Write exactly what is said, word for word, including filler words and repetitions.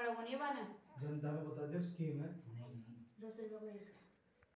को नहीं बना जनता में बता दो स्कीम है दस रुपये का एक